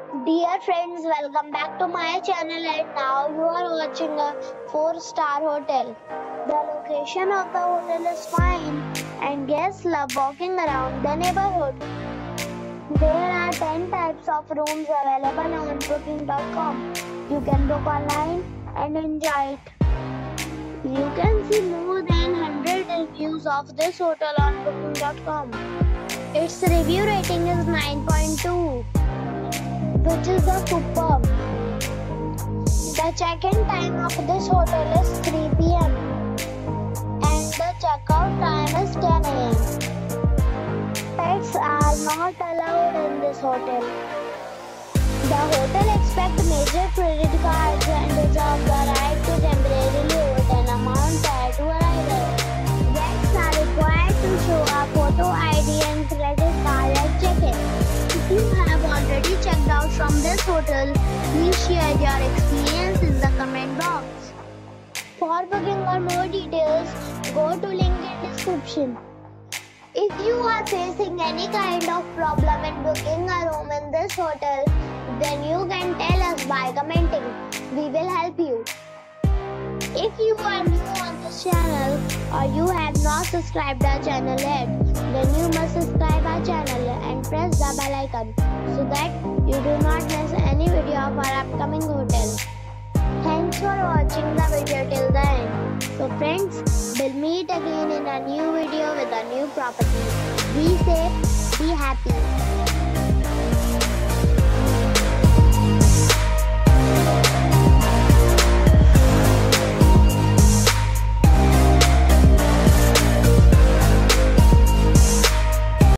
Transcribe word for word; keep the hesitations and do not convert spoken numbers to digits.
Dear friends, welcome back to my channel and now you are watching a four star hotel. The location of the hotel is fine and guests love walking around the neighborhood. There are ten types of rooms available on booking dot com. You can book online and enjoy it. You can see more than one hundred reviews of this hotel on booking dot com. Its review rating is nine point two. Which is the superb. The check-in time of this hotel is three p m and the check-out time is ten a m Pets are not allowed in this hotel. The hotel accepts major credit cards and reserves the right to temporarily hold an amount prior to arrival. Guests are required to show a photo I D and credit card at check-in. If you have already checked out from this hotel, please share your experience in the comment box. For booking or more details, go to link in description. If you are facing any kind of problem in booking a room in this hotel, then you can tell us by commenting. We will help you. If you are new on this channel or you have not subscribed our channel yet, then you must subscribe our channel and press the bell icon so that you do not miss any video of our upcoming hotel. Thanks for watching the video till the end. So friends, we'll meet again in a new video with a new property. Be safe, be happy.